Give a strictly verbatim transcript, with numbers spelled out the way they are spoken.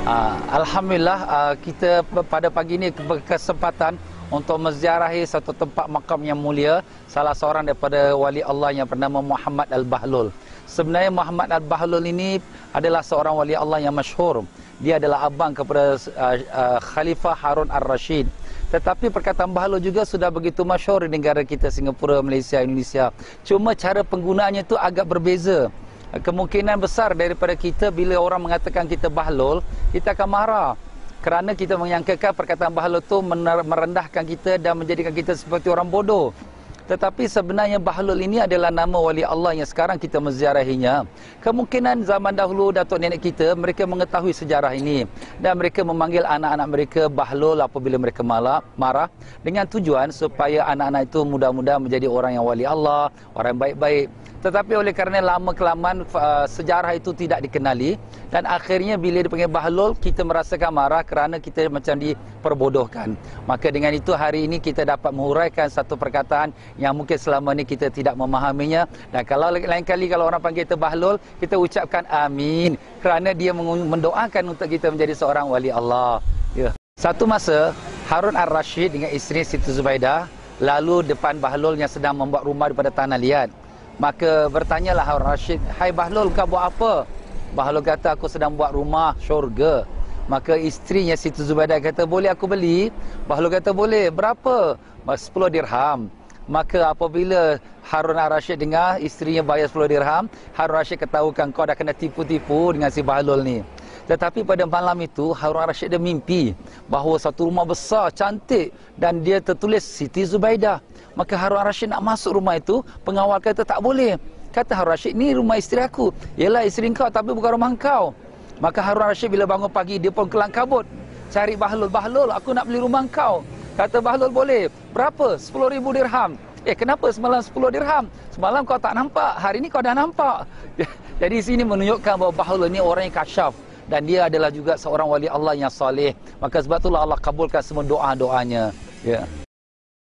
Uh, Alhamdulillah uh, kita pada pagi ini berkesempatan untuk menziarahi satu tempat makam yang mulia, salah seorang daripada wali Allah yang bernama Muhammad Al-Bahlul. Sebenarnya Muhammad Al-Bahlul ini adalah seorang wali Allah yang masyhur. Dia adalah abang kepada uh, uh, Khalifah Harun Ar-Rashid. Tetapi perkataan Bahlul juga sudah begitu masyhur di negara kita, Singapura, Malaysia, Indonesia. Cuma cara penggunaannya itu agak berbeza. Kemungkinan besar daripada kita bila orang mengatakan kita bahlul, kita akan marah kerana kita menyangkakan perkataan bahlul itu merendahkan kita dan menjadikan kita seperti orang bodoh. Tetapi sebenarnya bahlul ini adalah nama wali Allah yang sekarang kita menziarahinya. Kemungkinan zaman dahulu datuk nenek kita, mereka mengetahui sejarah ini dan mereka memanggil anak-anak mereka bahlul apabila mereka marah dengan tujuan supaya anak-anak itu mudah-mudah menjadi orang yang wali Allah, orang yang baik-baik. Tetapi oleh kerana lama kelamaan uh, sejarah itu tidak dikenali dan akhirnya bila dipanggil bahlul, kita merasakan marah kerana kita macam diperbodohkan. Maka dengan itu hari ini kita dapat menguraikan satu perkataan yang mungkin selama ini kita tidak memahaminya. Dan kalau lain kali kalau orang panggil kita bahlul, kita ucapkan amin kerana dia mendoakan untuk kita menjadi seorang wali Allah. Ya. Satu masa Harun Ar-Rashid dengan isteri Siti Zubaidah lalu depan bahlul yang sedang membuat rumah daripada tanah liat. Maka bertanyalah Harun Rashid, "Hai Bahlul, kau buat apa?" Bahlul kata, "Aku sedang buat rumah syurga." Maka isterinya Siti Zubaidah kata, "Boleh aku beli?" Bahlul kata, "Boleh." "Berapa?" sepuluh dirham. Maka apabila Harun Ar-Rashid dengar isterinya bayar sepuluh dirham, Harun Rashid ketahukan, kau dah kena tipu-tipu dengan si Bahlul ni. Tetapi pada malam itu Harun Ar-Rashid dia mimpi bahawa satu rumah besar, cantik dan dia tertulis Siti Zubaidah. Maka Harun Ar-Rashid nak masuk rumah itu, pengawal kata tak boleh. Kata Harun Ar-Rashid, ni rumah isteri aku. Yalah, isteri kau tapi bukan rumah kau. Maka Harun Ar-Rashid bila bangun pagi, dia pun kelang kabut cari Bahlul. "Bahlul, aku nak beli rumah kau." Kata Bahlul, "Boleh." "Berapa?" sepuluh ribu dirham. "Eh, kenapa semalam sepuluh dirham? Semalam kau tak nampak, hari ni kau dah nampak." Jadi sini menunjukkan bahawa Bahlul ni orang yang kasyaf dan dia adalah juga seorang wali Allah yang soleh. Maka sebab itulah Allah kabulkan semua doa-doanya. Ya.